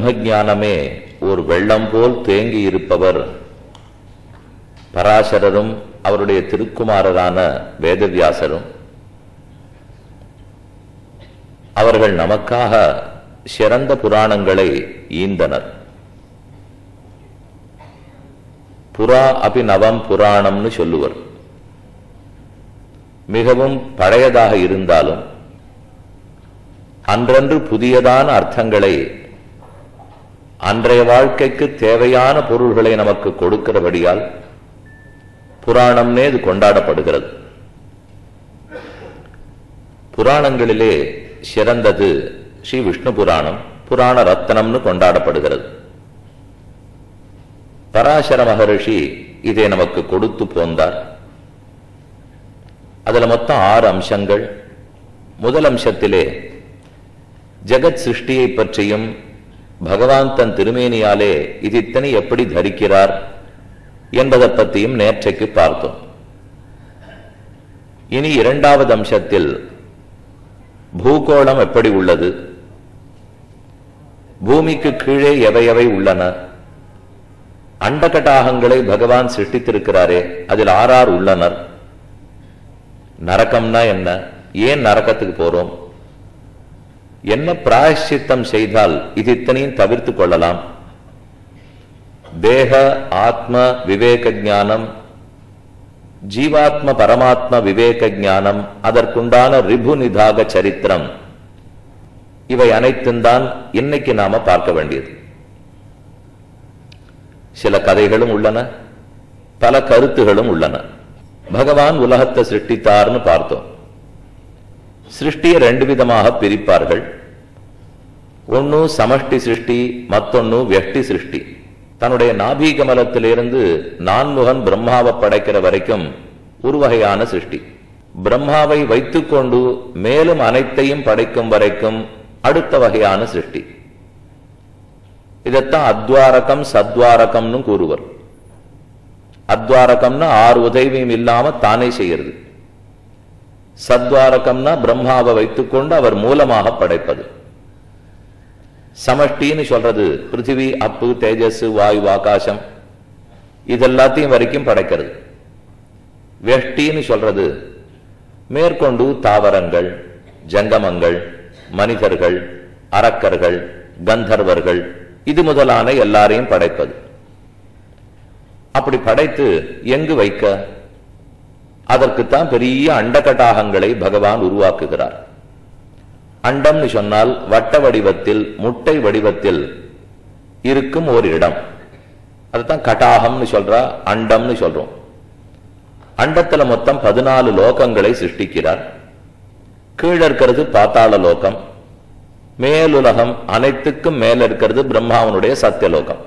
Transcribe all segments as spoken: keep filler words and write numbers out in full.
பிரம்மஞானமே ஒரு வெள்ளம் போல் தேங்கி இருப்பவர் பராசரரும் அவருடைய திருக்குமாரரான வேதவியாசரும். அவர்கள் நமக்காக சிறந்த புராணங்களை ஈந்தனர். புரா அபி நவம் புராணம்னு சொல்லுவர். மிகவும் பழையதாக இருந்தாலும் அன்றன்று புதியதான அர்த்தங்களை, அன்றைய வாழ்க்கைக்கு தேவையான பொருள்களை நமக்கு கொடுக்கிறபடியால் புராணம்னே இது கொண்டாடப்படுகிறது. புராணங்களிலே சிறந்தது ஸ்ரீ விஷ்ணு புராணம், புராண ரத்னம்னு கொண்டாடப்படுகிறது. பராசர மகரிஷி இதை நமக்கு கொடுத்து போந்தார். அதுல மொத்தம் ஆறு அம்சங்கள். முதல் அம்சத்திலே ஜெகத் சிருஷ்டியை பற்றியும் பகவான் தன் திருமேனியாலே இது இத்தனை எப்படி தரிக்கிறார் என்பதை பற்றியும் நேற்றைக்கு பார்த்தோம். இனி இரண்டாவது அம்சத்தில் பூகோளம் எப்படி உள்ளது, பூமிக்கு கீழே எவை எவை உள்ளன, அண்டகட்டாகங்களை பகவான் சிருஷ்டித்திருக்கிறாரே அதில் ஆறார் உள்ளனர், நரகம்னா என்ன, ஏன் நரகத்துக்கு போறோம், என்ன பிராயஷ்சித்தம் செய்தால் இது இத்தனையும் தவிர்த்து கொள்ளலாம், தேக ஆத்ம விவேக ஞானம், ஜீவாத்ம பரமாத்ம விவேக ஞானம், அதற்குண்டான ரிபு நிதாக சரித்திரம், இவை அனைத்தும் தான் இன்னைக்கு நாம பார்க்க வேண்டியது. சில கதைகளும் உள்ளன, பல கருத்துகளும் உள்ளன. பகவான் உலகத்தை சிருஷ்டித்தார்னு பார்த்தோம். சிருஷ்டியை ரெண்டு விதமாக பிரிப்பார்கள். ஒன்னு சமஷ்டி சிருஷ்டி, மத்தொன்னு வெஷ்டி சிருஷ்டி. தன்னுடைய நாபீகமலத்திலிருந்து நான்முகன் பிரம்மாவை படைக்கிற வரைக்கும் ஒரு வகையான சிருஷ்டி. பிரம்மாவை வைத்துக்கொண்டு மேலும் அனைத்தையும் படைக்கும் வரைக்கும் அடுத்த வகையான சிருஷ்டி. இதைத்தான் அத்வாரகம் சத்வாரகம்னு கூறுவர். அத்வாரகம்னா ஆறு உதவியும் இல்லாம தானே செய்யறது. சத்வாரகம்னா பிரம்மாவை வைத்துக்கொண்டு அவர் மூலமாக படைப்பது. சமஷ்டின்னு சொல்றது பிருத்திவி, அப்பு, தேஜஸ், வாயு, ஆகாசம் இதெல்லாத்தையும் வரைக்கும் படைக்கிறது. வெஷ்டின்னு சொல்றது மேற்கொண்டு தாவரங்கள், ஜங்கமங்கள், மனிதர்கள், அரக்கர்கள், கந்தர்வர்கள் இது முதலான எல்லாரையும் படைப்பது. அப்படி படைத்து எங்கு வைக்க, அதற்குத்தான் பெரிய அண்டகட்டாகங்களை பகவான் உருவாக்குகிறார். அண்டம்னு சொன்னால் வட்ட வடிவத்தில், முட்டை வடிவத்தில் இருக்கும் ஒரு இடம். அதுதான் கட்டாகம்னு சொல்றா, அண்டம்னு சொல்றோம். அண்டத்துல மொத்தம் பதினாலு லோகங்களை சிருஷ்டிக்கிறார். கீழே இருக்கிறது பாத்தாள லோகம், மேலுலகம் அனைத்துக்கும் மேல இருக்கிறது பிரம்மாவனுடைய சத்தியலோகம்.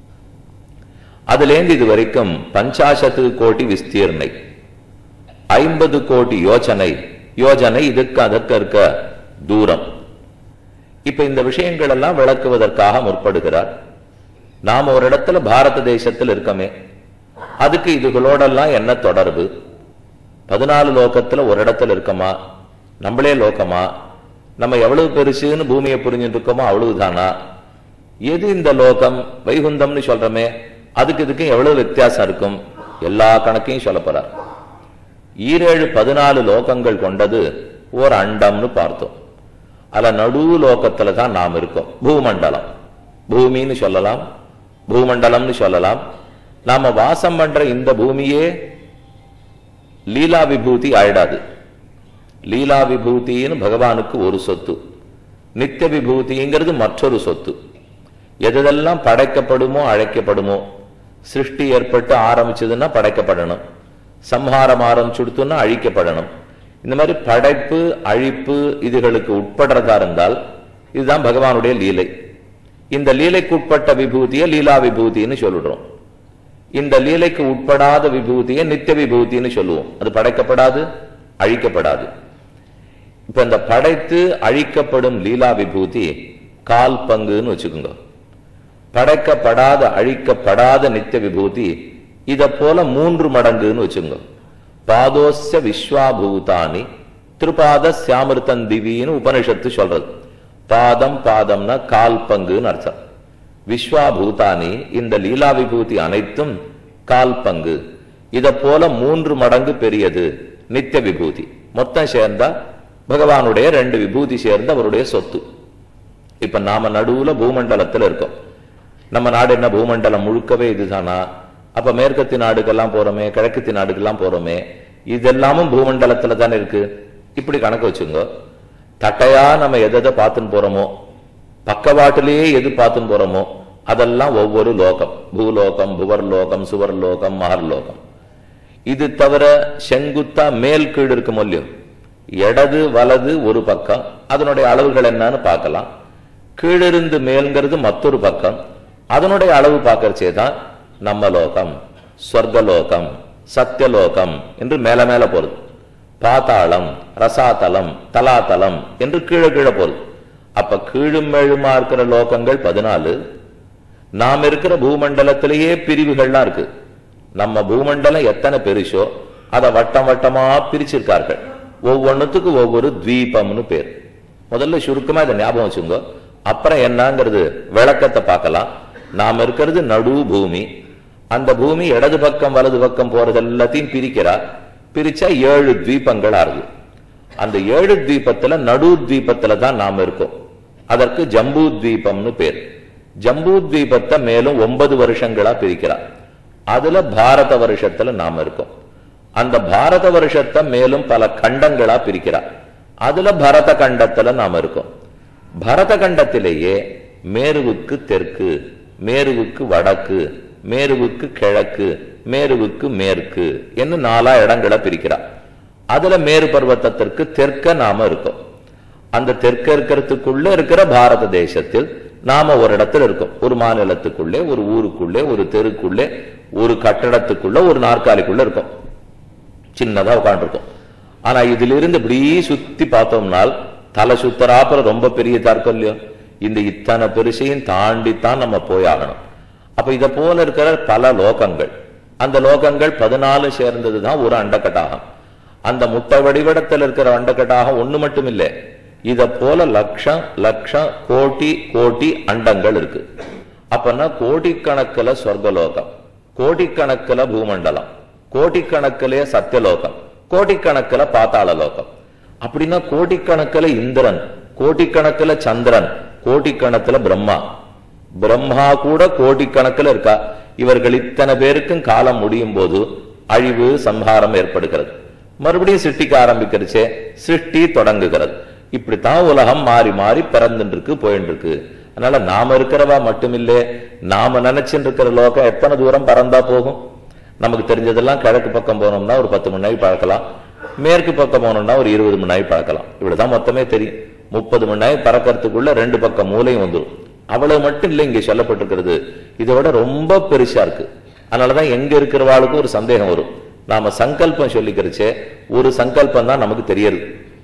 அதுலேந்து இது வரைக்கும் பஞ்சாசத்து கோடி விஸ்தீர்ணை, ஐம்பது கோடி யோஜனை. யோஜனை இதுக்கு அதற்கு இருக்க தூரம். இப்ப இந்த விஷயங்கள் எல்லாம் விளக்குவதற்காக முற்படுகிறார். நாம் ஒரு இடத்துல பாரத தேசத்தில் இருக்கமே, அதுக்கு இதுகளோடெல்லாம் என்ன தொடர்பு? பதினாலு லோகத்துல ஒரு இடத்துல இருக்கமா, நம்மளே லோகமா, நம்ம எவ்வளவு பெருசுன்னு பூமியை புரிஞ்சுட்டு இருக்கோமோ அவ்வளவுதானா? எது இந்த லோகம்? வைகுந்தம்னு சொல்றமே, அதுக்கு இதுக்கு எவ்வளவு வித்தியாசம் இருக்கும்? எல்லா கணக்கையும் சொல்ல போறார். ஈரேழு பதினாலு லோகங்கள் கொண்டது ஓர் அண்டம்னு பார்த்தோம். அதுல நடு லோகத்துல தான் நாம் இருக்கோம். பூமண்டலம், பூமின்னு சொல்லலாம், பூமண்டலம்னு சொல்லலாம். நாம வாசம் பண்ற இந்த பூமியே லீலா விபூதி ஆயிடாது. லீலா விபூதின்னு பகவானுக்கு ஒரு சொத்து, நித்திய விபூதிங்கிறது மற்றொரு சொத்து. எதெல்லாம் படைக்கப்படுமோ அழைக்கப்படுமோ, சிருஷ்டி ஏற்பட்டு ஆரம்பிச்சதுன்னா படைக்கப்படணும், சம்ஹாரம் ஆரம்பிச்சுடுத்துன்னா அழிக்கப்படணும். இந்த மாதிரி படைப்பு அழிப்பு இதுகளுக்கு உட்படுறதா இருந்தால் இதுதான் பகவானுடைய லீலை. இந்த லீலைக்கு உட்பட்ட விபூதியை லீலா விபூதின்னு சொல்லிடுறோம். இந்த லீலைக்கு உட்படாத விபூதியை நித்திய விபூதின்னு சொல்லுவோம். அது படைக்கப்படாது, அழிக்கப்படாது. இப்ப இந்த படைத்து அழிக்கப்படும் லீலா விபூதி கால் பங்குன்னு வச்சுக்கோங்க. படைக்கப்படாத அழிக்கப்படாத நித்திய விபூதி இத போல மூன்று மடங்குன்னு வச்சுக்கோங்க. பாதோஸ்ய விஸ்வாபூதானி திருபாத சியாமிருத்தன் திவின்னு உபனிஷத்து சொல்றது. பாதம் பாதம்னா கால் பங்குன்னு அர்த்தம். விஸ்வாபூதானி, இந்த லீலா விபூதி அனைத்தும் கால் பங்கு. இதை போல மூன்று மடங்கு பெரியது நித்திய விபூதி. மொத்தம் சேர்ந்தா பகவானுடைய ரெண்டு விபூதி சேர்ந்த அவருடைய சொத்து. இப்ப நாம நடுவுல பூமண்டலத்தில் இருக்கோம். நம்ம நாடு என்ன பூமண்டலம் முழுக்கவே இதுதானா? அப்ப மேற்கத்தி நாடுகள்லாம் போறோமே, கிழக்கத்தி நாடுகள்லாம் போறோமே, இதெல்லாமும் பூமண்டலத்துல தானே இருக்கு. இப்படி கணக்கு வச்சுங்க. தட்டையா நம்ம எதை எதை பார்த்துன்னு போறோமோ, பக்கவாட்டிலேயே எது பார்த்துன்னு போறோமோ அதெல்லாம் ஒவ்வொரு லோகம். பூலோகம், புவர்லோகம், சுவர்லோகம், மகர்லோகம். இது தவிர செங்குத்தா மேல் கீழ் இருக்கும் இல்லையோ, இடது வலது ஒரு பக்கம், அதனுடைய அளவுகள் என்னன்னு பார்க்கலாம். கீழிருந்து மேல்ங்கிறது மற்றொரு பக்கம், அதனுடைய அளவு பார்க்கறச்சே தான் நம்ம லோகம், ஸ்வர்கலோகம், சத்தியலோகம் என்று மேல மேல போறது. பாதாளம், ரசாதலம், தலாதலம் என்று கீழே கீழே போறது. அப்ப கீழும் மேழுமா இருக்கிற லோகங்கள் பதினாலு. நாம் இருக்கிற பூமண்டலத்திலேயே பிரிவுகள்லாம் இருக்கு. நம்ம பூமண்டலம் எத்தனை பெருசோ அதை வட்டம் வட்டமா பிரிச்சிருக்கார்கள். ஒவ்வொன்றுத்துக்கு ஒவ்வொரு தீபம்னு பேர். முதல்ல சுருக்கமா இதை ஞாபகம் வச்சுங்க. அப்புறம் என்னங்கிறது விளக்கத்தை பார்க்கலாம். நாம் இருக்கிறது நடு பூமி. அந்த பூமி இடது பக்கம் வலது பக்கம் போறது எல்லாத்தையும் பிரிக்கிறா. பிரிச்சா ஏழு தீபங்களா இருக்கு. அந்த ஏழு தீபத்துல நடு தீபத்துல தான் நாம் இருக்கோம். அதற்கு ஜம்பூ தீபம்னு பேர். ஜம்பூ தீபத்தை மேலும் ஒன்பது வருஷங்களா பிரிக்கிறார். அதுல பாரத வருஷத்துல நாம இருக்கோம். அந்த பாரத வருஷத்தை மேலும் பல கண்டங்களா பிரிக்கிறார். அதுல பரத கண்டத்துல நாம இருக்கோம். பரத கண்டத்திலேயே மேருவுக்கு தெற்கு, மேருவுக்கு வடக்கு, மேருவுக்கு கிழக்கு, மேருவுக்கு மேற்கு என்று நாலா இடங்களை பிரிக்கிறார். அதுல மேரு பர்வத்தத்திற்கு தெற்க நாம இருக்கோம். அந்த தெற்க இருக்கிறதுக்குள்ள இருக்கிற பாரத தேசத்தில் நாம ஒரு இடத்துல இருக்கோம். ஒரு மாநிலத்துக்குள்ளே, ஒரு ஊருக்குள்ளே, ஒரு தெருக்குள்ளே, ஒரு கட்டடத்துக்குள்ள, ஒரு நாற்காலிக்குள்ள இருக்கும். சின்னதா உட்காந்துருக்கும். ஆனா இதுல இருந்து இப்படி சுத்தி பார்த்தோம்னால் தலை சுத்தராப்புறம் ரொம்ப பெரிய தர்க்கம் இல்லையோ. இந்த இத்தனை பெருசையும் தாண்டித்தான் நம்ம போயாகணும். அப்ப இதை போல இருக்கிற பல லோகங்கள், அந்த லோகங்கள் பதினாலு சேர்ந்ததுதான் ஒரு அண்டக்கட்டாகம். அந்த முட்டை வடிவடத்தில் இருக்கிற அண்டக்கட்டாகம் ஒண்ணு மட்டும் இல்லை, இத போல லட்சம் லட்சம் கோடி கோடி அண்டங்கள் இருக்கு. அப்பன்னா கோடிக்கணக்கில் சொர்க்கலோகம், கோடிக்கணக்கில் பூமண்டலம், கோடிக்கணக்கிலே சத்தியலோகம், கோடிக்கணக்கில் பாத்தாள லோகம். அப்படின்னா கோடிக்கணக்கில் இந்திரன், கோடிக்கணக்கில் சந்திரன், கோடிக்கணக்கில் பிரம்மா. பிரம்மா கூட கோடிக்கணக்கில் இருக்கா. இவர்கள் இத்தனை பேருக்கும் காலம் முடியும் போது அழிவு சம்ஹாரம் ஏற்படுகிறது. மறுபடியும் சிருஷ்டிக்க ஆரம்பிக்கிறச்சே சிருஷ்டி தொடங்குகிறது. இப்படித்தான் உலகம் மாறி மாறி பிறந்துட்டு இருக்கு, போயிட்டு இருக்கு. அதனால நாம இருக்கிறவா மட்டுமில்லை, நாம நினைச்சுட்டு இருக்கிற லோகம் எத்தனை தூரம் பறந்தா போகும். நமக்கு தெரிஞ்சதெல்லாம் கிழக்கு பக்கம் போனோம்னா ஒரு பத்து மணி நேரம் பறக்கலாம், மேற்கு பக்கம் போனோம்னா ஒரு இருபது மணி நேரம் பறக்கலாம். இவ்வளவுதான் மொத்தமே தெரியும். முப்பது மணி நேரம் பறக்கிறதுக்குள்ள ரெண்டு பக்கம் மூலையும் வந்துடும். அவ்வளவு மட்டும் இல்லை இங்கே சொல்லப்பட்டிருக்கிறது. இதை விட ரொம்ப பெருசா இருக்கு. அதனாலதான் எங்க இருக்கிறவாளுக்கு ஒரு சந்தேகம் வரும். நாம சங்கல்பம் சொல்லிக்கிறச்சே ஒரு சங்கல்பம் தான் நமக்கு தெரியுது.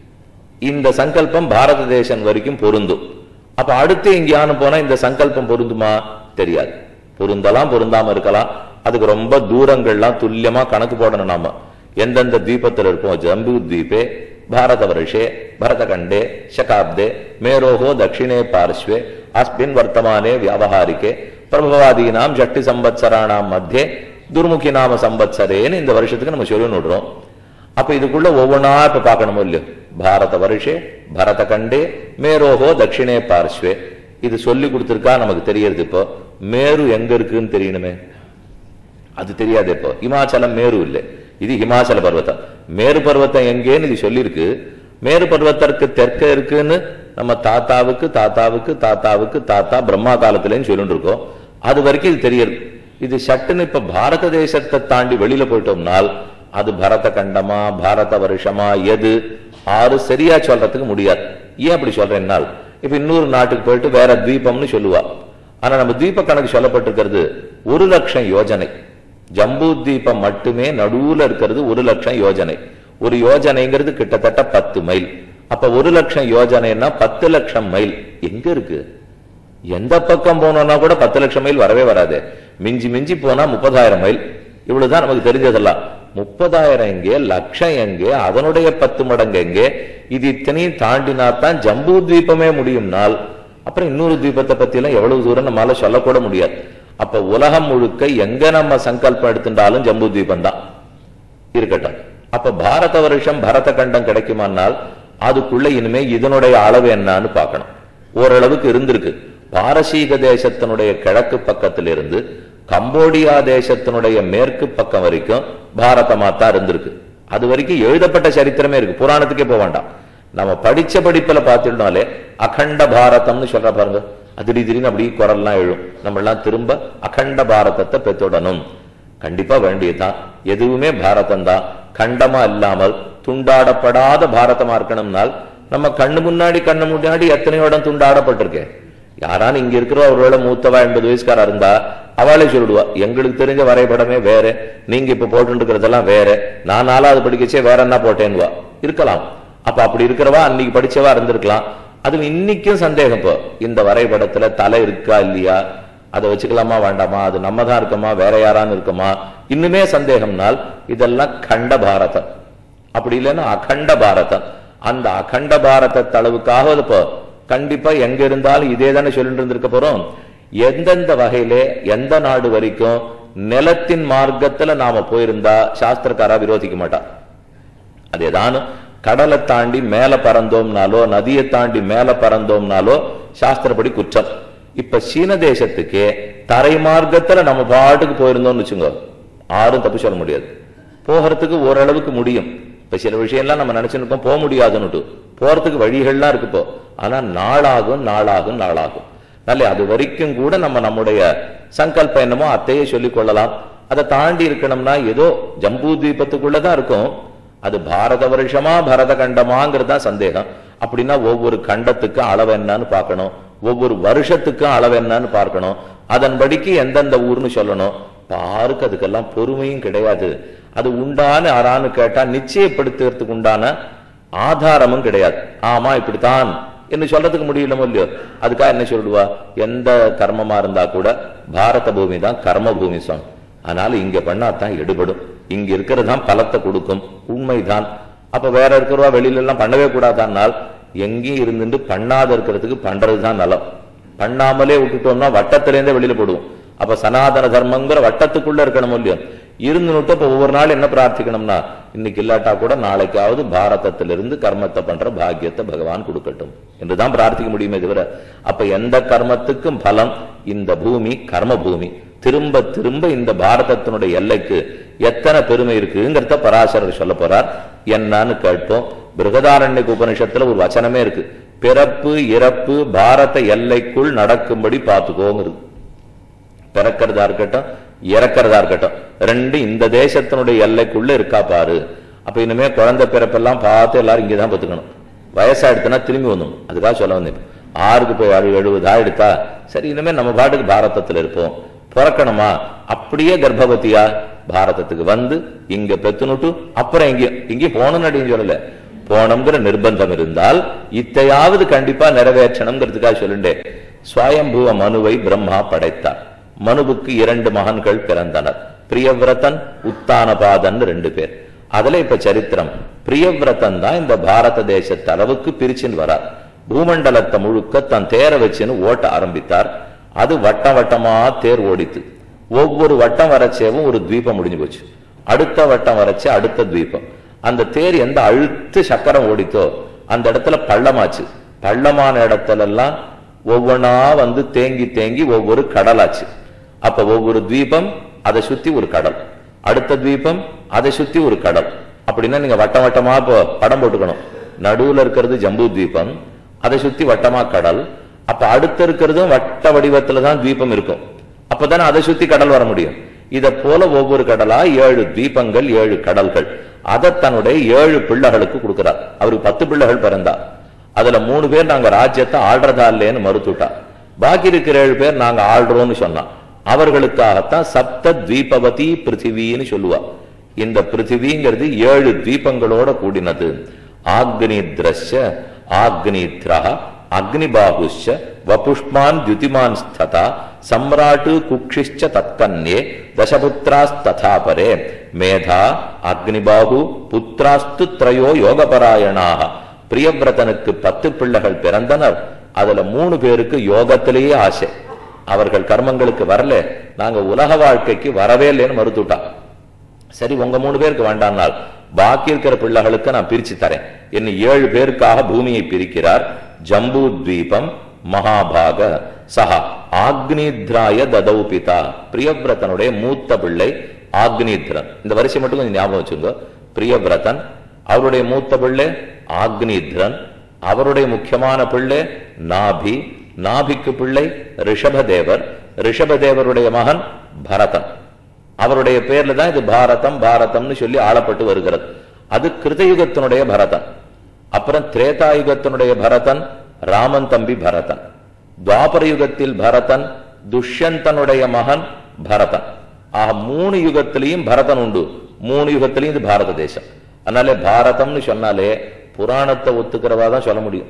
இந்த சங்கல்பம் பாரத தேசம் வரைக்கும் பொருந்தும். அப்ப அடுத்து எங்கேயானு போனா இந்த சங்கல்பம் பொருந்துமா? தெரியாது. பொருந்தலாம், பொருந்தாம இருக்கலாம். அதுக்கு ரொம்ப தூரங்கள்லாம் துல்லியமா கணக்கு போடணும். நாம எந்தெந்த தீபத்தில் இருப்போம். ஜம்பூ தீபே பாரத வருஷே பரதகண்டே சகாப்தே மேரோகோ தட்சிணே பார்ஸ்வே அஸ்மின் வர்த்தமானே வியாபகாரிக்கே பிரபவாதீனாம் ஜட்டி சம்பத்சராணாம் மத்தியே துர்முகி நாம சம்பத்சரேன்னு இந்த வருஷத்துக்கு நம்ம சொல்லி விடுறோம். அப்ப இதுக்குள்ள ஒவ்வொன்றா இப்ப பார்க்கணுமோ இல்லையோ. பாரத வருஷே பரத கண்டே மேரோகோ தட்சிணே பார்ஸ்வே இது சொல்லி கொடுத்துருக்கா நமக்கு தெரியறது. இப்போ மேரு எங்க இருக்குன்னு தெரியணுமே, அது தெரியாது. இப்போ இமாச்சலம் மேரு இல்லை, இது ஹிமாச்சல பர்வத்தம். மேரு பர்வத்தம் எங்கேன்னு இது சொல்லியிருக்கு. மேரு பர்வத்திற்கு தெற்க இருக்குன்னு நம்ம தாத்தாவுக்கு தாத்தாவுக்கு தாத்தாவுக்கு தாத்தா பிரம்மா காலத்திலேன்னு சொல்லிட்டு இருக்கோம். அது வரைக்கும் இது தெரியுது. இது சட்டுன்னு இப்ப பாரத தேசத்தை தாண்டி வெளியில போயிட்டோம்னால் அது பரத கண்டமா பாரத வருஷமா எது ஆறு சரியா சொல்றதுக்கு முடியாது. ஏன் அப்படி சொல்றேன்னால் இப்ப இன்னொரு நாட்டுக்கு போயிட்டு வேற தீபம்னு சொல்லுவா. ஆனா நம்ம தீப கணக்கு சொல்லப்பட்டிருக்கிறது ஒரு லட்சம் யோஜனை. ஜம்பூ தீபம் மட்டுமே நடுவுல இருக்கிறது ஒரு லட்சம் யோஜனை. ஒரு யோஜனைங்கிறது கிட்டத்தட்ட பத்து மைல். அப்ப ஒரு லட்சம் யோஜனைன்னா பத்து லட்சம் மைல் எங்க இருக்கு? எந்த பக்கம் போனோம்னா கூட பத்து லட்சம் மைல் வரவே வராது. மிஞ்சி மிஞ்சி போனா முப்பதாயிரம் மைல். இவ்வளவுதான் நமக்கு தெரிஞ்சதெல்லாம். முப்பதாயிரம் எங்கே, லட்சம் எங்கே, அதனுடைய பத்து மடங்கு எங்கே, இது இத்தனையும் தாண்டினாத்தான் ஜம்பூ தீபமே முடியும்னால் அப்புறம் இன்னொரு தீபத்தை பத்தி எல்லாம் எவ்வளவு தூரம் நம்மளால சொல்லக்கூட முடியாது. அப்ப உலகம் முழுக்க எங்க நம்ம சங்கல்பம் எடுத்துட்டாலும் ஜம்பு தீபம் தான் இருக்கட்டும். அப்ப பாரத வருஷம் பரத கண்டம் கிடைக்குமானால் அதுக்குள்ள இனிமே இதனுடைய அளவு என்னன்னு பார்க்கணும். ஓரளவுக்கு இருந்திருக்கு. பாரசீக தேசத்தினுடைய கிழக்கு பக்கத்திலிருந்து கம்போடியா தேசத்தினுடைய மேற்கு பக்கம் வரைக்கும் பாரதமா தான் இருந்திருக்கு. அது வரைக்கும் எழுதப்பட்ட சரித்திரமே இருக்கு, புராணத்துக்கே போக வேண்டாம். நம்ம படிச்ச படிப்புல பார்த்துட்டோம்னாலே அகண்ட பாரதம்னு சொல்ற பாருங்க, அது திடீர்னு அப்படி குரல்லாம் எழும். நம்ம எல்லாம் திரும்ப அகண்ட பாரதத்தை பெற்றுடணும், கண்டிப்பா வேண்டியதுதான். எதுவுமே பாரதம் தான், கண்டமா இல்லாமல் துண்டாடப்படாத பாரதமா இருக்கணும்னால் நம்ம கண்ணு முன்னாடி கண்ணு முன்னாடி எத்தனையோ இடம் துண்டாடப்பட்டிருக்கேன். யாரான இங்க இருக்கிற ஒருவேளை மூத்தவா எண்பது வயசுக்காரா இருந்தா அவளே சொல்லிடுவா, எங்களுக்கு தெரிஞ்ச வரைபடமே வேற, நீங்க இப்ப போட்டு இருக்கிறதெல்லாம் வேற, நான் நாலாவது படிக்கச்சே வேற என்ன போட்டேன்னுவா இருக்கலாம். அப்ப அப்படி இருக்கிறவா அன்னைக்கு படிச்சவா இருந்திருக்கலாம். அது இன்னைக்கும் சந்தேகம். இப்போ இந்த வரைபடத்துல தலை இருக்கா இல்லையா, அதை வச்சுக்கலாமா வேண்டாமா, அது நம்ம தான் இருக்கமா வேற யாரான்னு இருக்குமா, இன்னுமே சந்தேகம்னால் இதெல்லாம் கண்ட பாரதம். அப்படி இல்லைன்னா அகண்ட பாரதம். அந்த அகண்ட பாரத அளவுக்காக இப்போ கண்டிப்பா எங்க இருந்தாலும் இதே தானே சொல்லிட்டு இருந்திருக்க போறோம். எந்தெந்த வகையிலே எந்த நாடு வரைக்கும் நிலத்தின் மார்க்கத்துல நாம போயிருந்தா சாஸ்திரக்காரா விரோதிக்க மாட்டா. அதேதான் கடலை தாண்டி மேல பறந்தோம்னாலோ நதியை தாண்டி மேல பறந்தோம்னாலோ சாஸ்திரப்படி குற்றம். இப்ப சீன தேசத்துக்கே தரை மார்க்கத்துல நம்ம பாட்டுக்கு போயிருந்தோம்னு வச்சுங்க, யாரும் தப்பு சொல்ல முடியாது. போகிறதுக்கு ஓரளவுக்கு முடியும். இப்ப சில விஷயம்லாம் நம்ம நினைச்சுருக்கோம் போக முடியாதுன்னுட்டு, போறதுக்கு வழிகள்லாம் இருக்குப்போ, ஆனா நாளாகும் நாளாகும் நாளாகும். நல்ல அது வரைக்கும் கூட நம்ம நம்முடைய சங்கல்பம் என்னமோ அத்தையே சொல்லிக் கொள்ளலாம். அதை தாண்டி இருக்கணும்னா ஏதோ ஜம்பூ தீபத்துக்குள்ளதான் இருக்கும். அது பாரத வருஷமா பரத கண்டமாங்கிறதா சந்தேகம். அப்படின்னா ஒவ்வொரு கண்டத்துக்கு அளவு என்னன்னு பார்க்கணும், ஒவ்வொரு வருஷத்துக்கும் அளவு என்னன்னு பார்க்கணும், அதன்படிக்கு எந்தெந்த ஊர்னு சொல்லணும். பாருக்கு அதுக்கெல்லாம் பொறுமையும் கிடையாது. அது உண்டான ஆறான்னு கேட்டா நிச்சயப்படுத்துறதுக்கு உண்டான ஆதாரமும் கிடையாது. ஆமா இப்படித்தான் என்று சொல்றதுக்கு முடியலமோ இல்லையோ, அதுக்காக என்ன சொல்லுவா, எந்த கர்மமா இருந்தா கூட பாரத பூமி தான் கர்ம பூமி சுவாமி, அதனால இங்க பண்ணாதான் எடுபடும், இங்க இருக்கிறதான் பலத்தை கொடுக்கும், உண்மைதான். அப்ப வேற இருக்கிறவா வெளியில எல்லாம் பண்ணவே கூடாதானால் எங்கேயும் இருந்துட்டு பண்ணாத இருக்கிறதுக்கு பண்றதுதான் நலம். பண்ணாமலே விட்டுட்டோம்னா வட்டத்திலேருந்தே வெளியில போடுவோம். அப்ப சனாதன தர்மங்கிற வட்டத்துக்குள்ள இருக்கணும் இல்லையோ, இருந்துட்டு இப்ப ஒவ்வொரு நாள் என்ன பிரார்த்திக்கணும்னா, இன்னைக்கு இல்லாட்டா கூட நாளைக்காவது பாரதத்திலிருந்து கர்மத்தை பண்ற பாக்கியத்தை பகவான் கொடுக்கட்டும் என்றுதான் பிரார்த்திக்க முடியுமே தவிர, அப்ப எந்த கர்மத்துக்கும் பலம் இந்த பூமி கர்ம பூமி. திரும்ப திரும்ப இந்த பாரதத்தினுடைய எல்லைக்கு எத்தனை பெருமை இருக்குங்கிறத பராசரர் சொல்ல போறார். என்னன்னு கேட்போம். பிருகதாரண்யக உபனிஷத்துல ஒரு வச்சனமே இருக்கு, பிறப்பு இறப்பு பாரத எல்லைக்குள் நடக்கும்படி பார்த்துக்கோங்கிறது. பிறக்கிறதா இருக்கட்டும் இறக்கிறதா இருக்கட்டும் ரெண்டு இந்த தேசத்தினுடைய எல்லைக்குள்ள இருக்கா பாரு. அப்ப இனிமே குழந்தை பிறப்பெல்லாம் பார்த்து எல்லாரும் இங்கதான் பத்துக்கணும். வயசா எடுத்தனா திரும்பி வந்துடும். அதுக்காக சொல்ல வந்தேன். ஆறுக்கு போய் அழு எழுபது ஆயிடுத்தா சரி, இனிமே நம்ம பாட்டுக்கு பாரதத்துல இருப்போம். பிறக்கணுமா அப்படியே கர்ப்பவதியா பாரதத்துக்கு வந்து இங்க பெத்துனுட்டு அப்புறம் இங்க இங்கே போகணும்னு அப்படின்னு சொல்லல, போனோங்கிற நிர்பந்தம் இருந்தால் இத்தையாவது கண்டிப்பா நிறைவேற்றணுங்கிறதுக்காக சொல்லுண்டே. ஸ்வயம்புவ மனுவை பிரம்மா படைத்தார். மனுவுக்கு இரண்டு மகன்கள் பிறந்தனர், பிரியவிரதன் உத்தானபாதன் ரெண்டு பேர். அதுல இப்ப சரித்திரம், பிரியவிரதன் தான் இந்த பாரத தேசத்து அளவுக்கு பிரிச்சுன்னு வரார். பூமண்டலத்தை முழுக்க தன் தேர வச்சுன்னு ஓட்ட ஆரம்பித்தார். அது வட்டம் வட்டமா தேர் ஓடித்து. ஒவ்வொரு வட்டம் வரைச்சேவும் ஒரு தீபம் முடிஞ்சு போச்சு. அடுத்த வட்டம் வரைச்சே அடுத்த தீபம். அந்த தேர் எந்த அழுத்து சக்கரம் ஓடித்தோ அந்த இடத்துல பள்ளமாச்சு. பள்ளமான இடத்துல எல்லாம் ஒவ்வொன்னா வந்து தேங்கி தேங்கி ஒவ்வொரு கடலாச்சு. அப்ப ஒவ்வொரு தீபம் அதை சுத்தி ஒரு கடல், அடுத்த தீபம் அதை சுத்தி ஒரு கடல். அப்படின்னா நீங்க வட்டம் வட்டமா இப்போ படம் போட்டுக்கணும். நடுவுல இருக்கிறது ஜம்பூ தீபம், அதை சுத்தி வட்டமா கடல். அப்ப அடுத்த இருக்கிறதும் வட்ட வடிவத்துலதான் தீபம் இருக்கும். அப்பதானே அதை சுத்தி கடல் வர முடியும். இதை போல ஒவ்வொரு கடலா ஏழு தீபங்கள் ஏழு கடல்கள். அதை தன்னுடைய ஏழு பிள்ளைகளுக்கு கொடுக்கிறார். அவருக்கு பத்து பிள்ளைகள் பிறந்தா, அதுல மூணு பேர் நாங்க ராஜ்யத்தை ஆள்றதா இல்லைன்னு மறுத்துட்டா. பாக்கி இருக்கிற ஏழு பேர் நாங்க ஆள்றோம்னு சொன்னா. அவர்களுக்காகத்தான் சப்த தீபவதி பிருத்திவின்னு சொல்லுவா. இந்த பிருத்திவிங்கிறது ஏழு தீபங்களோட கூடினது. ஆக்னி திரஷ ஆக்னித்ரா அக்னிபாகுஷ வபுஷ்மான் த்யுதிமான் ஸ்ததா சம்ராட்டு குக்ஷிஷ்ச தத்கன்யே தசபுத்ராஸ்ததாபரே மேதா அக்னிபாகு புத்ராஸ்து த்ரயோ யோகபராயணாக. பிரியவிரதனுக்கு பத்து பிள்ளைகள் பிறந்தனர். அதுல மூணு பேருக்கு யோகத்திலேயே ஆசை. அவர்கள் கர்மங்களுக்கு வரல, நாங்க உலக வாழ்க்கைக்கு வரவே இல்லைன்னு மறுத்துட்டான். சரி, உங்க மூணு பேருக்கு வேண்டாம்னால் பாக்கி இருக்கிற பிள்ளைகளுக்கு நான் பிரிச்சு தரேன். இன்னும் ஏழு பேருக்காக பூமியை பிரிக்கிறார். ஜம்பூ தீபம் மகாபாக சஹா ஆக்னித்ராய ததௌ பிதா. பிரியவிரதனுடைய மூத்த பிள்ளை ஆக்னித்ரன். இந்த வரிசை மட்டும் கொஞ்சம் ஞாபகம் வச்சுங்க. பிரியவிரதன், அவருடைய மூத்த பிள்ளை ஆக்னித்ரன், அவருடைய முக்கியமான பிள்ளை நாபி, நாபிக்கு பிள்ளை ரிஷபதேவர், ரிஷபதேவருடைய மகன் பரதன். அவருடைய பேர்ல தான் இது பாரதம் பாரதம்னு சொல்லி ஆளப்பட்டு வருகிறது. அது கிருதயுகத்தினுடைய பரதன். அப்புறம் திரேதாயுகத்தினுடைய பரதன் ராமன் தம்பி பரதன். துவாபர யுகத்தில் பரதன் துஷ்யந்தனுடைய மகன் பரதன். ஆக மூணு யுகத்திலையும் பரதன் உண்டு. மூணு யுகத்திலையும் இது பாரத தேசம். அதனாலே பாரதம்னு சொன்னாலே புராணத்தை ஒத்துக்கிறவா தான் சொல்ல முடியும்.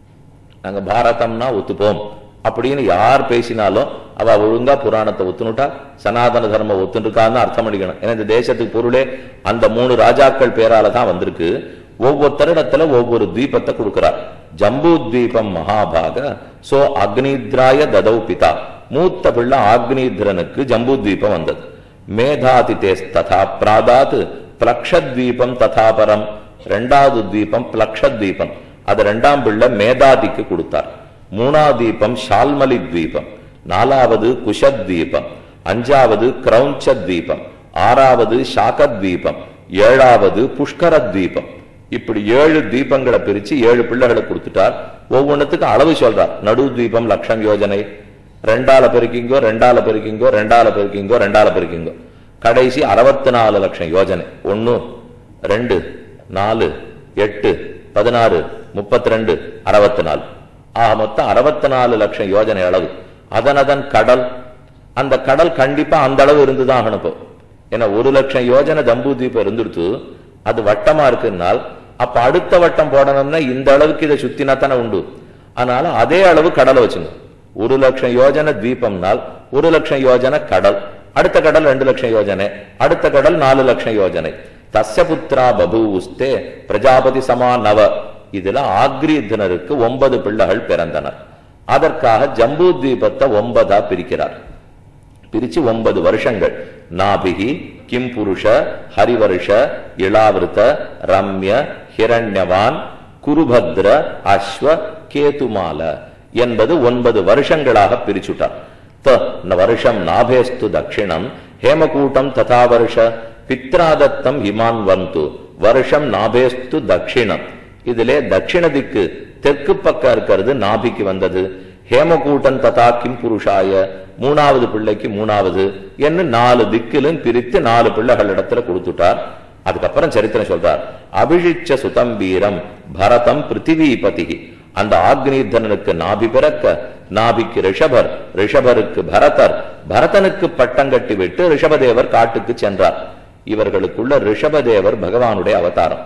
நாங்க பாரதம்னா ஒத்துப்போம் அப்படின்னு யார் பேசினாலும் அவ ஒழுங்கா புராணத்தை ஒத்துனுட்டா சனாதன தர்மம் ஒத்துருக்கான்னு அர்த்தம் பண்ணிக்கணும். ஏன்னா இந்த தேசத்துக்கு பொருளே அந்த மூணு ராஜாக்கள் பேரால தான் வந்திருக்கு. ஒவ்வொரு தருணத்துல ஒவ்வொரு தீபத்தை கொடுக்கிறார். ஜம்பூ தீபம் மகாபாக சோ அக்னித்ராய ததௌ பிதா. மூத்த பிள்ளை ஆக்னித்ரனுக்கு ஜம்பூ தீபம் வந்தது. மேதாதிதே ததா பிராதாத் பிளக்ஷத்வீபம் ததா பரம். ரெண்டாவது தீபம் பிளக்ஷத்வீபம், அது ரெண்டாம் பிள்ளை மேதாதிக்கு கொடுத்தார். மூணாவது தீபம் ஷால்மலி தீபம், நாலாவது குஷத்வீபம், அஞ்சாவது கிரௌஞ்சத்வீபம், ஆறாவது சாகத்வீபம், ஏழாவது புஷ்கரத்வீபம். இப்படி ஏழு தீபங்களை பிரிச்சு ஏழு பிள்ளைகளை கொடுத்துட்டார். ஒவ்வொன்றுத்துக்கு அளவு சொல்றார். நடு தீபம் லட்சம் யோஜனை, ரெண்டால பெருக்கிங்கோ ரெண்டால பெருக்கிங்கோ ரெண்டால பெருக்கிங்கோ ரெண்டால பெருக்கிங்கோ, கடைசி அறுபத்தி நாலு லட்சம் யோஜனை. ஒன்னு ரெண்டு நாலு எட்டு பதினாறு முப்பத்தி ரெண்டு அறுபத்தி நாலு. ஆக மொத்தம் அறுபத்தி நாலு லட்சம் யோஜனை அளவு. அதன் அதன் கடல், அந்த கடல் கண்டிப்பா அந்த அளவு இருந்துதான் ஆகணும். ஏன்னா ஒரு லட்சம் யோஜனை ஜம்பூ தீபம் இருந்துடுத்து, அது வட்டமா இருக்குன்னால் அப்ப அடுத்த வட்டம் போடணும்னா இந்த அளவுக்கு இதை சுத்தினா தானே உண்டு. அதனால அதே அளவு கடலை வச்சுங்க. ஒரு லட்சம் யோஜனை தீபம்னால் ஒரு லட்சம் யோஜனை கடல், அடுத்த கடல் ரெண்டு லட்சம் யோஜனை, அடுத்த கடல் நாலு லட்சம் யோஜனை. தஸ்ய புத்திரா பபூவுஸ்தே பிரஜாபதி சமா நவ. இதுல ஆக்ரீதனருக்கு ஒன்பது பிள்ளைகள் பிறந்தனர். அதற்காக ஜம்பூ தீபத்தை ஒன்பதா பிரிக்கிறார். பிரிச்சு ஒன்பது வருஷங்கள் நாபிகி கிம் புருஷ ஹரிவருஷ இளாவிருத்த ரம்ய ஹிரண்யவான் குருபத்ர அஸ்வ கேதுமால என்பது ஒன்பது வருஷங்களாக பிரிச்சுட்டார். வருஷம் நாபேஸ்து தட்சிணம் ஹேமகூட்டம் ததா வருஷ பித்ராதத்தம் ஹிமான் வந்து வருஷம் நாபேஸ்து தட்சிணம். இதிலே தட்சிண திக்கு தெற்கு பக்கம் இருக்கிறது நாபிக்கு வந்தது. ஹேமகூட்டன் ததா கிம் புருஷாய மூணாவது பிள்ளைக்கு மூணாவது என்று நாலு திக்கிலும் பிரித்து நாலு பிள்ளைகள் இடத்துல கொடுத்துட்டார். அதுக்கப்புறம் சரித்திரம் சொல்றார். அபிஷிச்ச சுதம்பீரம் பரதம் பிருத்திவிபதி. அந்த ஆக்னீதனுக்கு நாபி பிறக்க, நாபிக்கு ரிஷபர், ரிஷபருக்கு பரதர், பரதனுக்கு பட்டம் கட்டி விட்டு ரிஷபதேவர் காட்டுக்கு சென்றார். இவர்களுக்குள்ள ரிஷபதேவர் பகவானுடைய அவதாரம்.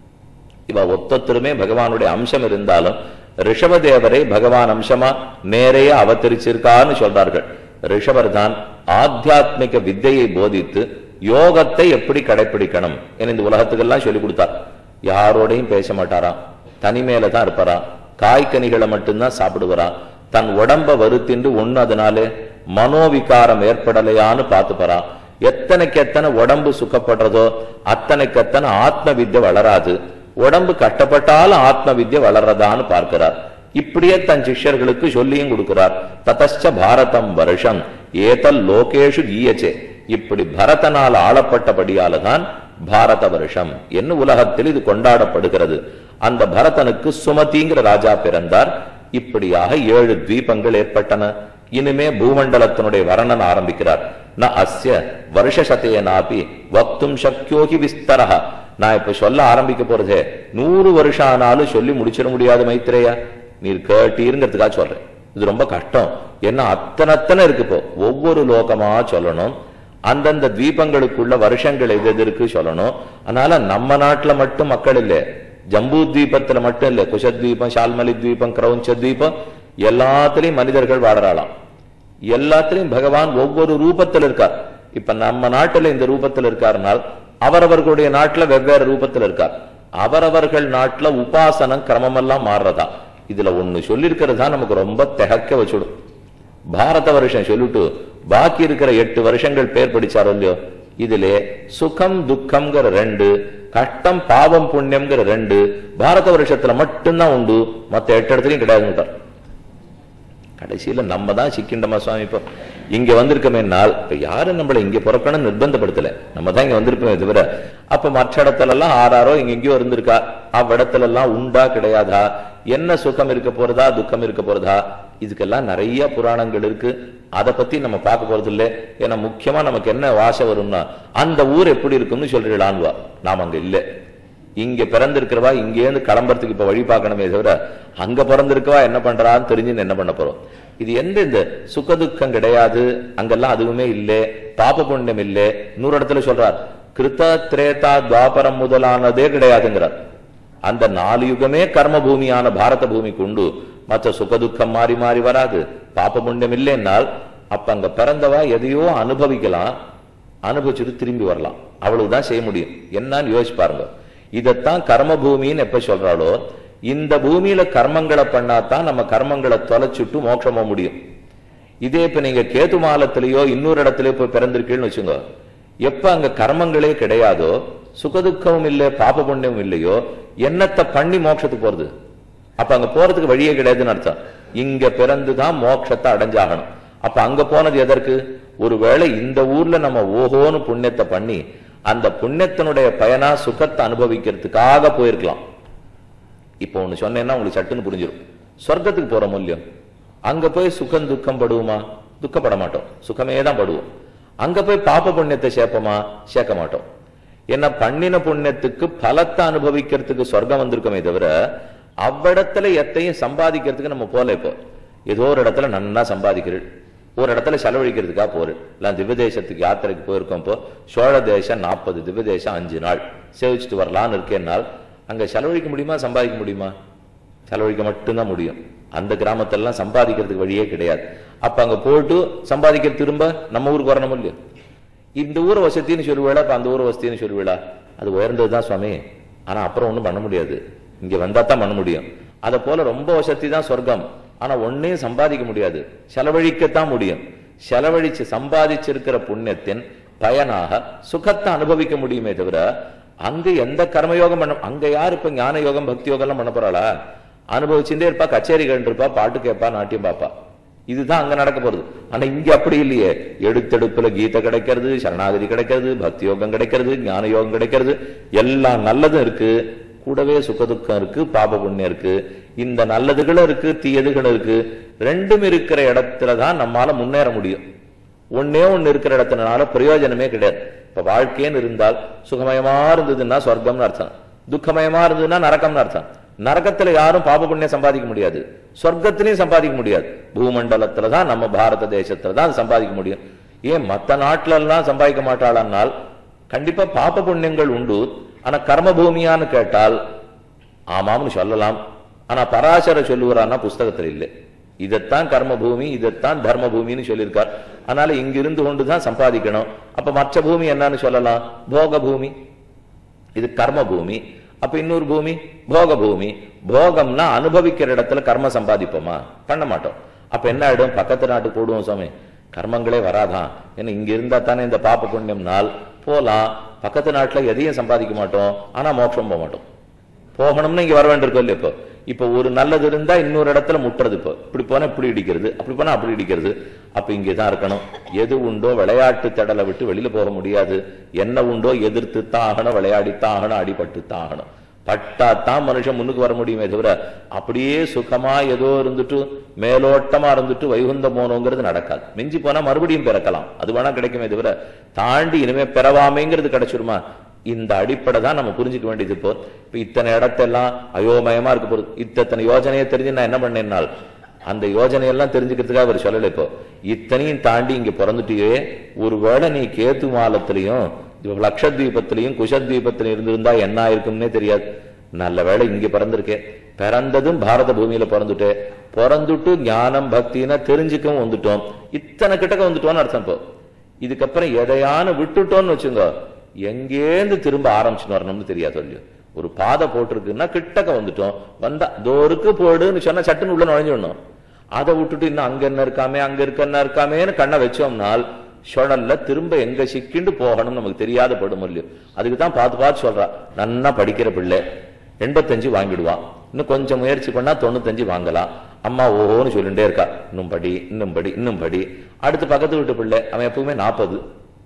இவ ஒத்தொத்தருமே பகவானுடைய அம்சம் இருந்தாலும் ரிஷபதேவரை பகவான் அம்சமா நேரைய அவதரிச்சிருக்கான்னு சொல்றார்கள். ரிஷபர் தான் ஆத்தியாத்மிக வித்தையை போதித்து யோகத்தை எப்படி கடைபிடிக்கணும் என இந்த உலகத்துக்கெல்லாம் சொல்லிக் கொடுத்தார். யாரோடையும் பேச மாட்டாராம், தனிமேல தான் இருப்பாராம், காய்கனிகளை மட்டும்தான் சாப்பிடுவாராம், தன் உடம்ப வருத்தின்று ஒண்ணு அதனாலே மனோவிகாரம் ஏற்படலையான்னு பார்த்துப்பாராம். எத்தனைக்கு எத்தனை உடம்பு சுக்கப்படுறதோ அத்தனைக்கு எத்தனை ஆத்ம வித்யை வளராது. உடம்பு கட்டப்பட்டாலும் ஆத்ம வித்யை வளர்றதான்னு பார்க்கிறார். இப்படியே தன் சிஷ்யர்களுக்கு சொல்லியும் கொடுக்கிறார். ததச்ச பாரதம் வருஷம் ஏதல் லோகேஷு கீயச்சே. இப்படி பரதனால் ஆளப்பட்டபடியால தான் பாரத வருஷம் என்ன உலகத்தில் இது கொண்டாடப்படுகிறது. அந்த பரதனுக்கு சுமதிங்கிற ராஜா பிறந்தார். இப்படியாக ஏழு தீபங்கள் ஏற்பட்டன. இனிமே பூமண்டலத்தினுடைய வர்ணன் ஆரம்பிக்கிறார். ந அஸ்ய வருஷசதேனாபி வக்தும் சக்யோகி விஸ்தரஹ. நான் இப்ப சொல்ல ஆரம்பிக்க போறதே நூறு வருஷம் ஆனாலும் சொல்லி முடிச்சிட முடியாது மைத்ரேயா, நீர் கேட்டீருங்கிறதுக்காக சொல்றேன். இது ரொம்ப கஷ்டம். ஏன்னா அத்தனை இருக்கு. இப்போ ஒவ்வொரு லோகமா சொல்லணும், அந்தந்த தீபங்களுக்குள்ள வருஷங்கள் எது எதிர்க்கு சொல்லணும். அதனால நம்ம நாட்டுல மட்டும் மக்கள் இல்லை, ஜம்பூ தீபத்துல மட்டும் இல்லை, குஷத்வீபம், ஷால்மலி தீபம், கிரௌஞ்ச தீபம் எல்லாத்திலையும் மனிதர்கள் வாழறாளாம். எல்லாத்திலையும் பகவான் ஒவ்வொரு ரூபத்தில் இருக்கார். இப்ப நம்ம நாட்டுல இந்த ரூபத்தில் இருக்காருனால் அவரவர்களுடைய நாட்டுல வெவ்வேறு ரூபத்தில் இருக்கார். அவரவர்கள் நாட்டுல உபாசனம் கிரமமெல்லாம் மாறுறதா. இதுல ஒண்ணு சொல்லியிருக்கிறது தான் நமக்கு ரொம்ப திகக்க வச்சுடும். பாரத வருஷம் சொல்லிட்டு பாக்கி இருக்கிற எட்டு வருஷங்கள் பேர் படிச்சாரோ இல்லையோ, இதிலே சுகம் துக்கம்ங்கிற ரெண்டு, கஷ்டம் பாவம் புண்ணியம்ங்கிற ரெண்டு பாரத வருஷத்துல மட்டும்தான் உண்டு, மத்த எட்டு இடத்துலயும் கிடையாதுட்டார். கடைசியில நம்ம தான் சிக்கிண்டமா சுவாமி. இப்போ இங்க வந்திருக்கமே நாள், இப்ப யாரும் நம்மள இங்க பிறக்கணும்னு நிர்பந்தப்படுத்தல, நம்ம தான் இங்க வந்திருக்கோமே தவிர, அப்ப மற்ற இடத்துல எல்லாம் ஆறாரோ இங்க எங்கேயோ இருந்திருக்கா, அவ்விடத்துல எல்லாம் உண்டா கிடையாதா, என்ன சுகம் இருக்க போறதா துக்கம் இருக்க போறதா, இதுக்கெல்லாம் நிறைய புராணங்கள் இருக்கு. அதை பத்தி நம்ம பார்க்க போறது இல்லை. ஏன்னா முக்கியமா நமக்கு என்ன வாசை வரும்னா, அந்த ஊர் எப்படி இருக்கும்னு சொல்றீங்களான்வா. நாம் அங்க இல்லை. இங்க பிறந்திருக்கிறவா இங்கேருந்து கிளம்புறதுக்கு இப்ப வழி பார்க்கணுமே தவிர, அங்க பிறந்திருக்கவா என்ன பண்றான்னு தெரிஞ்சுன்னு என்ன பண்ண போறோம். இது எந்த இந்த சுகதுக்கம் கிடையாது, அங்கெல்லாம் அதுவுமே இல்லை, பாப புண்ணியம் இல்லை. நூறு இடத்துல சொல்றார், கிருத்த திரேதா துவாபரம் முதலானதே கிடையாதுங்கிறார். அந்த நாலு யுகமே கர்ம பூமியான பாரத பூமிக்கு உண்டு. மற்ற சுகதுக்கம் மாறி மாறி வராது, பாப புண்ணியம் இல்லைன்னால் அப்ப அங்க பிறந்தவா எதையோ அனுபவிக்கலாம், அனுபவிச்சுட்டு திரும்பி வரலாம், அவ்வளவுதான் செய்ய முடியும். என்னன்னு யோசிச்சு பாருங்க. இதத்தான் கர்ம பூமின்னு எப்ப சொல்றாளோ, இந்த பூமியில கர்மங்களை பண்ணாதான் நம்ம கர்மங்களை தொலைச்சுட்டு மோட்சம் போக முடியும். இதே இப்ப நீங்க கேது மாலத்திலேயோ இன்னொரு இடத்துலயோ போய் பிறந்திருக்கீங்கன்னு வச்சுங்க, எப்ப அங்க கர்மங்களே கிடையாதோ, சுகதுக்கமும் இல்லை பாப புண்ணியமும் இல்லையோ, என்னத்தை பண்ணி மோட்சத்துக்கு போறது? அப்ப அங்க போறதுக்கு வழியே கிடையாதுன்னு அர்த்தம். இங்க பிறந்துதான் மோட்சத்தை அடைஞ்சாகணும். அப்ப அங்க போனது எதற்கு? ஒருவேளை இந்த ஊர்ல நம்ம ஓஹோன்னு புண்ணியத்தை பண்ணி அந்த புண்ணியத்தினுடைய பயனா சுகத்தை அனுபவிக்கிறதுக்காக போயிருக்கலாம். இப்ப ஒண்ணு சொன்னேன்னா உங்களுக்கு சட்டுன்னு புரிஞ்சிடும். சொர்க்கத்துக்கு போற மூல்யம், அங்க போய் சுகம் துக்கம் படுவோமா? துக்கப்பட மாட்டோம், சுகமே தான் படுவோம். அங்க போய் பாப புண்ணியத்தை சேர்ப்போமா? சேர்க்க மாட்டோம். என்ன பண்ணின புண்ணியத்துக்கு பலத்தை அனுபவிக்கிறதுக்கு சொர்க்கம் வந்திருக்கோமே தவிர, அவ்விடத்துல எத்தையும் சம்பாதிக்கிறதுக்கு நம்ம போல. இப்போ ஏதோ ஒரு இடத்துல நன்னா சம்பாதிக்கிறேன், ஒரு இடத்துல செலவழிக்கிறதுக்காக போறேன். எல்லாம் திவ்ய தேசத்துக்கு யாத்திரைக்கு போயிருக்கோம். இப்போ சோழ தேசம் நாற்பது, திவ்ய தேசம் அஞ்சு நாள் சேவிச்சுட்டு வரலான்னு இருக்கேன்னால் அங்க செலவழிக்க முடியுமா? சம்பாதிக்க முடியுமா? செலவழிக்க மட்டும்தான் முடியும். அந்த கிராமத்திலாம் சம்பாதிக்கிறதுக்கு வழியே கிடையாது. அப்ப அங்க போயிட்டு சம்பாதிக்கிற திரும்ப நம்ம ஊருக்கு வரணும் இல்லையா? இந்த ஊர் வசத்தின்னு சொல்லுவேளா, இப்ப அந்த ஊர் வசத்தின்னு சொல்லுவேளா? அது உயர்ந்ததுதான் சுவாமி, ஆனா அப்புறம் ஒண்ணும் பண்ண முடியாது, இங்க வந்தா தான் பண்ண முடியும். அதை போல ரொம்ப வசதி தான் சொர்க்கம், ஆனா ஒன்னையும் சம்பாதிக்க முடியாது, செலவழிக்கத்தான் முடியும். செலவழிச்சு சம்பாதிச்சிருக்கிற புண்ணியத்தின் பயனாக சுகத்தை அனுபவிக்க முடியுமே தவிர, அங்க எந்த கர்மயோகம் பண்ண, அங்க யாரு இப்ப ஞான யோகம் பக்தி யோகம் எல்லாம் பண்ண போறாளா? அனுபவிச்சுட்டே இருப்பா, கச்சேரி கண்டிருப்பா, பாட்டு கேட்பா, நாட்டியம் பாப்பா, இதுதான் அங்க நடக்க போறது. ஆனா இங்க அப்படி இல்லையே. எடுத்தெடுப்புல கீதை கிடைக்கிறது, சரணாகதி கிடைக்கிறது, பக்தி யோகம் கிடைக்கிறது, ஞான யோகம் கிடைக்கிறது, எல்லாம் நல்லதும் இருக்கு, கூடவே சுகதுக்கம் இருக்கு, பாப புண்ணியம் இருக்கு, இந்த நல்லதுகளும் இருக்கு, தீயதுகளும் இருக்கு. ரெண்டும் இருக்கிற இடத்துலதான் நம்மால முன்னேற முடியும். ஒன்னே ஒண்ணு இருக்கிற இடத்துனால பிரயோஜனமே கிடையாது. இப்ப வாழ்க்கைன்னு இருந்தால் சுகமயமா இருந்ததுன்னா சொர்க்கம்னு அர்த்தம், துக்கமயமா இருந்ததுன்னா நரக்கம்னு அர்த்தம். நரகத்துல யாரும் பாப புண்ணியம் சம்பாதிக்க முடியாது, சொர்க்கத்திலையும் சம்பாதிக்க முடியாது. பூமண்டலத்துலதான் நம்ம பாரத தேசத்துலதான் சம்பாதிக்க முடியும். ஏன் மற்ற நாட்டுல எல்லாம் சம்பாதிக்க மாட்டாளானால் கண்டிப்பா பாப புண்ணியங்கள் உண்டு. ஆனா கர்ம பூமியான்னு கேட்டால் ஆமாம்னு சொல்லலாம். ஆனா பராசர சொல்லுவாரான்னா புஸ்தகத்துல இல்லை. இதைத்தான் கர்ம பூமி, இதைத்தான் தர்ம பூமின்னு சொல்லியிருக்கார். அதனால இங்கிருந்து கொண்டுதான் சம்பாதிக்கணும். அப்ப மற்ற பூமி என்னன்னு சொல்லலாம்? போக பூமி. இது கர்ம பூமி. அப்ப இன்னொரு பூமி போக பூமி. போகம்னா அனுபவிக்கிற இடத்துல கர்ம சம்பாதிப்போமா? பண்ண மாட்டோம். அப்ப என்ன ஆயிடும்? பக்கத்து நாட்டுக்கு போடுவோம் சுவாமி, கர்மங்களே வராதான். ஏன்னா இங்க இருந்தா தானே இந்த பாப்ப புண்ணியம் நாள் போலாம். பக்கத்து நாட்டுல எதையும் சம்பாதிக்க மாட்டோம், ஆனா மோட்சம் போக மாட்டோம். போகணும்னு இங்க வர வேண்டியிருக்கோம் இல்லையா? இப்போ இப்ப ஒரு நல்லது இருந்தா இன்னொரு இடத்துல முட்டுறது. இப்போ இப்படி போனா இப்படி இடிக்கிறது, அப்படி போனா அப்படி இடிக்கிறது. அப்ப இங்கதான் இருக்கணும். எது உண்டோ விளையாட்டு தடலை விட்டு வெளியில போக முடியாது. என்ன உண்டோ எதிர்த்து தான் ஆகணும், விளையாடித்தான் ஆகணும், அடிபட்டு தான் ஆகணும். பட்டாத்தான் மனுஷன் முன்னுக்கு வர முடியுமே தவிர அப்படியே சுகமா ஏதோ இருந்துட்டு மேலோட்டமா இருந்துட்டு வைகுந்தம் போனோங்கிறது நடக்காது. மிஞ்சி போனா மறுபடியும் பிறக்கலாம், அது வேணா கிடைக்குமே தவிர தாண்டி இனிமே பிறவாமைங்கிறது கிடைச்சிருமா? இந்த அடிப்படை தான் நம்ம புரிஞ்சுக்க வேண்டியது. இப்போ இப்ப இத்தனை இடத்தெல்லாம் அயோமயமா இருக்க போகுது. இத்தனை யோஜனையை தெரிஞ்சு நான் என்ன பண்ணேன்னால் அந்த யோஜனையெல்லாம் தெரிஞ்சுக்கிறதுக்காக அவர் சொல்லலை. இப்போ இத்தனையும் தாண்டி இங்க பிறந்துட்டியே, ஒருவேளை நீ கேத்து மாலத்திலையும் லட்சத்வீபத்திலையும் குஷத்வீபத்திலையும் இருந்திருந்தா என்ன ஆயிருக்கும்னே தெரியாது. நல்ல வேளை இங்க பிறந்திருக்கேன், பிறந்ததும் பாரத பூமியில பிறந்துட்டே, பிறந்துட்டு ஞானம் பக்தினா தெரிஞ்சுக்கவும் வந்துட்டோம், இத்தனை கிட்டக்க வந்துட்டோம்னு அர்த்தம். இப்போ இதுக்கப்புறம் எதையான விட்டுட்டோம்னு வச்சுங்க, எங்கேந்து திரும்ப ஆரம்பிச்சுன்னு வரணும்னு தெரியாது இல்லையோ. ஒரு பாதை போட்டிருக்குன்னா கிட்டக்க வந்துட்டோம், வந்தா தோருக்கு போடுன்னு சொன்னா சட்டுன்னு உள்ள நுழைஞ்சிடணும். அதை விட்டுட்டு இன்னும் அங்க என்ன இருக்காமே அங்க இருக்க என்ன இருக்காமேன்னு கண்ணை வச்சோம்னால் சுழல்ல திரும்ப எங்க சிக்கிண்டு போகணும் நமக்கு தெரியாத படும் இல்லையோ. அதுக்குதான் பார்த்து பார்த்து சொல்றா. நன்னா படிக்கிற பிள்ளை எண்பத்தஞ்சு வாங்கிடுவான், இன்னும் கொஞ்சம் முயற்சி பண்ணா தொண்ணூத்தஞ்சு வாங்கலாம். அம்மா ஓஹோன்னு சொல்லிட்டே இருக்கா, இன்னும் படி இன்னும் படி இன்னும் படி. அடுத்து பக்கத்து வீட்டு பிள்ளை அவன் எப்பவுமே நாற்பது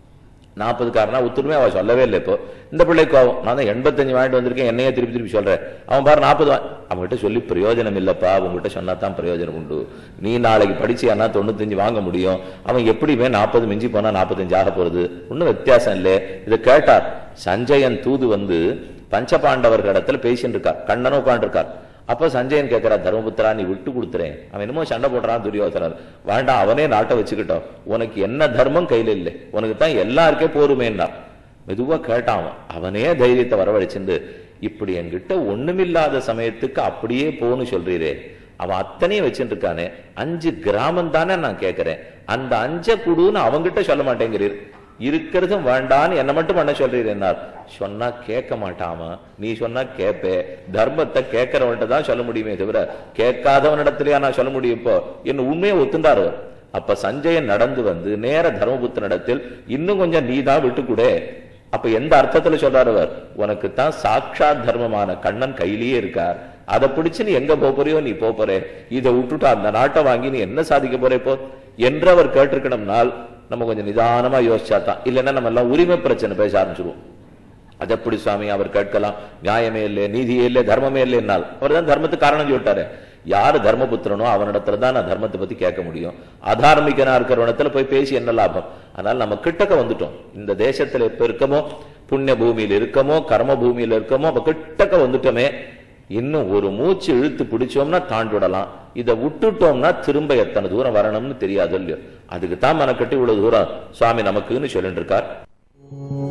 நாற்பது காரனா உத்துருமே அவன் சொல்லவே இல்லை. இப்போ இந்த பிள்ளைக்கு ஆகும், நான் தான் எண்பத்தஞ்சு வாங்கிட்டு வந்திருக்கேன், என்னையே திருப்பி திருப்பி சொல்றேன். அவன் பாரு நாற்பது வா அவங்ககிட்ட சொல்லி பிரயோஜனம் இல்லப்பா, அவங்ககிட்ட சொன்னா தான் பிரயோஜனம் உண்டு. நீ நாளைக்கு படிச்சியானா தொண்ணூத்தஞ்சு வாங்க முடியும், அவன் எப்படியுமே நாற்பது மிஞ்சி போனா நாற்பத்தஞ்சு ஆக போறது, ஒன்னும் வித்தியாசம் இல்லை. இதை கேட்டார். சஞ்சயன் தூது வந்து பஞ்சபாண்டவர்களிடத்துல பேசிட்டு இருக்கார், கண்ணனும் உட்காந்துருக்கார். அப்ப சஞ்சயன் கேட்கிறா, தர்மபுத்திரா நீ விட்டு கொடுத்துறேன். அவன் என்னமோ சண்டை போடுறான் துரியோதனர். வேண்டாம், அவனே நாட்டை வச்சுக்கிட்டோம், உனக்கு என்ன தர்மம் கையில இல்லை, உனக்கு தான் எல்லாருக்கே போருமேன்னா. மெதுவா கேட்டான். அவனே தைரியத்தை வரவழைச்சிருந்து, இப்படி என்கிட்ட ஒண்ணுமில்லாத சமயத்துக்கு அப்படியே போன்னு சொல்றீரே, அவன் அத்தனையும் வச்சுட்டு இருக்கானே, அஞ்சு கிராமம் தானே நான் கேட்கிறேன், அந்த அஞ்ச குடுன்னு அவங்கிட்ட சொல்ல மாட்டேங்கிறீர், இருக்கிறதும் வேண்டான்னு என்ன மட்டும் பண்ண சொல்றீர் என்னார். சொன்னா கேட்க மாட்டாம, நீ சொன்னா கேட்பே. தர்மத்தை கேட்கிறவன்கிட்ட தான் சொல்ல முடியுமே தவிர கேட்காதவனிடத்திலேயா நான் சொல்ல முடியும். இப்போ என்ன உண்மையை ஒத்துண்டாரு. அப்ப சஞ்சயன் நடந்து வந்து நேர தர்மபுத்திரனிடத்தில், இன்னும் கொஞ்சம் நீ தான் விட்டு கூட. அப்ப எந்த அர்த்தத்துல சொல்றாரு அவர், உனக்கு தான் சாட்சாத் தர்மமான கண்ணன் கையிலேயே இருக்கார், அதை பிடிச்சு நீ எங்க போறியோ நீ போறே, இதை விட்டுட்டு அந்த நாட்டை வாங்கி நீ என்ன சாதிக்க போறே போ என்று அவர் கேட்டிருக்கணும்னால் நம்ம கொஞ்சம் நிதானமா யோசிச்சாதான். இல்லைன்னா நம்ம எல்லாம் உரிமை பிரச்சனை பேச ஆரம்பிச்சிருவோம். அது எப்படி சுவாமி அவர் கேட்கலாம், நியாயமே இல்லை நீதியே இல்லை தர்மமே இல்லை என்னால். அவர் தான் தர்மத்துக்கு காரணம் சொல்லிட்டாரு. யாரு தர்மபுத்திரனோ அவனிடத்துல தான் நான் தர்மத்தை பத்தி கேட்க முடியும். அதார்மிகனா இருக்கிறவனத்துல போய் பேசி என்ன லாபம். அதனால நம்ம கிட்டக்க வந்துட்டோம். இந்த தேசத்துல எப்ப இருக்கமோ, புண்ணிய பூமியில இருக்கமோ கர்ம பூமியில இருக்கமோ, அப்ப கிட்டக்க வந்துட்டோமே. இன்னும் ஒரு மூச்சு இழுத்து பிடிச்சோம்னா தாண்டிடலாம், இதை விட்டுட்டோம்னா திரும்ப எத்தனை தூரம் வரணும்னு தெரியாது இல்லையோ. அதுக்கு தான் மனக்கட்டி இவ்வளவு தூரம் சுவாமி நமக்குன்னு சொல்லிட்டு இருக்கார்.